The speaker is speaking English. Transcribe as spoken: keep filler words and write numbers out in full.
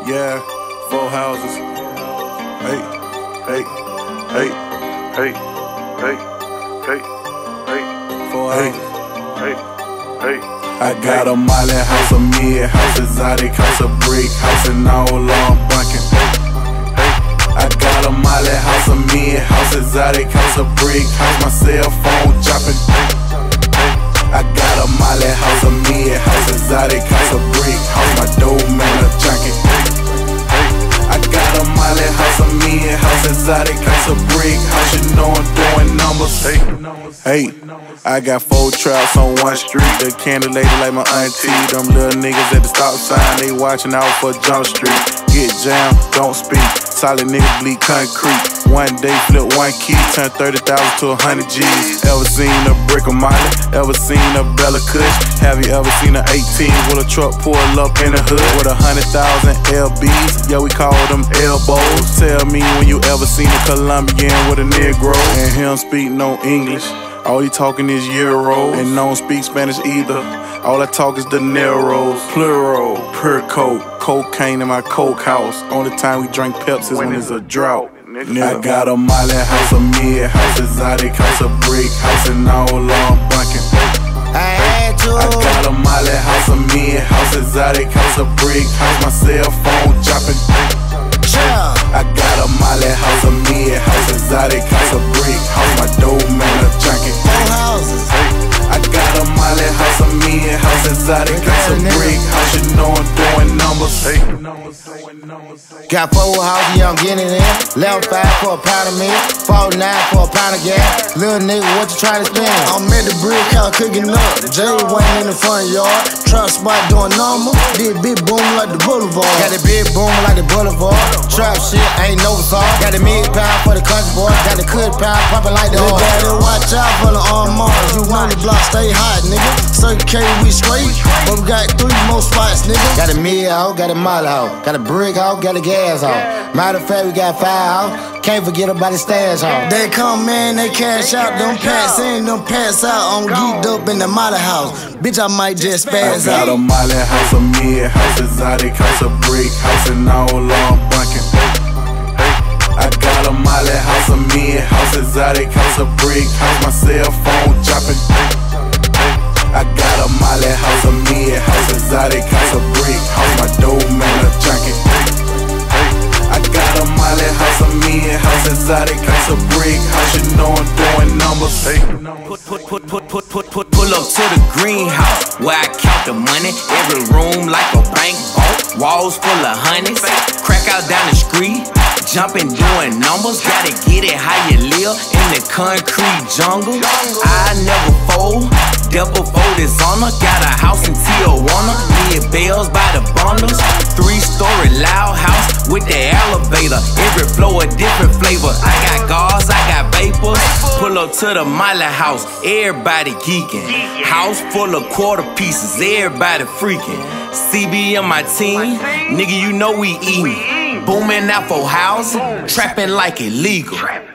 Yeah, four houses. Hey, hey, hey, hey, hey, hey, hey, four houses. Hey, hey. I got a Molly house, a mid house, exotic house, a brick house, and all on bunking. I got a Molly house, a mid house, exotic house, a brick house, my cell phone dropping. I got a Molly house, a mid house, exotic house, a brick house, my dope man a junkie. I got a Molly house, a mid house, exotic house, a brick house, you know I'm doing numbers. Hey, I got four traps on one street, the candy lady like my auntie. Them little niggas at the stop sign, they watching out for Jump Street. Get jammed, don't speak, solid niggas bleed concrete. One day flip one key, turn thirty thousand to a hundred G's. Ever seen a brick of Molly? Ever seen a Bella Kush? Have you ever seen an eighteen with a truck pull up in the hood with a hundred thousand L Bs? Yeah, we call them elbows. Tell me when you ever seen a Colombian with a Negro and he don't speak no English. All he talking is Euro, and don't speak Spanish either. All I talk is dineros, plural, per coke, cocaine in my coke house. Only time we drink Pepsi is when there's a drought. I got a Molly house, a mid house, exotic house, a brick house, and all on bunking. I had to. I got a Molly house, a mid house, exotic house, a brick house, my cell phone dropping. Yeah. I got a Molly house, a mid house, exotic house, a brick house, my dope man a junkie. Four houses. I got a Molly house, a mid house, exotic house, a brick house, you know I'm doing numbers. Got four houses, yeah, I'm getting in. Level five for a pound of meat, forty-nine for a pound of gas. Little nigga, what you trying to spend? I'm at the brick house cooking up. Jay waiting in the front yard. Trap spot doing number. Did big boom like the boulevard. Got the big boom like the boulevard. Trap shit ain't no song. Got the mid pound for the country boy. Got the cut pound popping like the hard. Gotta watch out for the armors. You know the block stay hot, nigga. Circle K, we straight. But we got three more spots, nigga. Got a mid house, got a mile house. Got a brick house, got a gas house. Matter of fact, we got five house. Can't forget about the stash house. They come in, they cash out. Them pants in, them pants out. I'm geeked up in the Molly house. Bitch, I might just spaz I got out. a Molly house, a mid house, exotic house, a brick house, and all on bunking. I got a Molly house, a mid house, exotic house, a brick house, my cell phone dropping. I got a Molly house, a mid house, exotic house, a brick house, my dope man a junkie. I got a Molly house, a mid house, exotic house, a brick house, you know I'm doing numbers. Put, put, put, put, put, put, put, pull up to the greenhouse where I count the money. Every room like a bank vault, walls full of honeys. Crack out down the street, jumping, doing numbers. Gotta get it how you live in the concrete jungle. I never fold, double fold is on her. Got a house in Tijuana, mid bells by the bundles. Three-story loud house with the elevator. Every floor a different flavor. I got gauze, I got vapors. Pull up to the Molly house, everybody geeking. House full of quarter pieces, everybody freaking. C B and my team, nigga, you know we eatin'. Booming out for housing, trapping like illegal.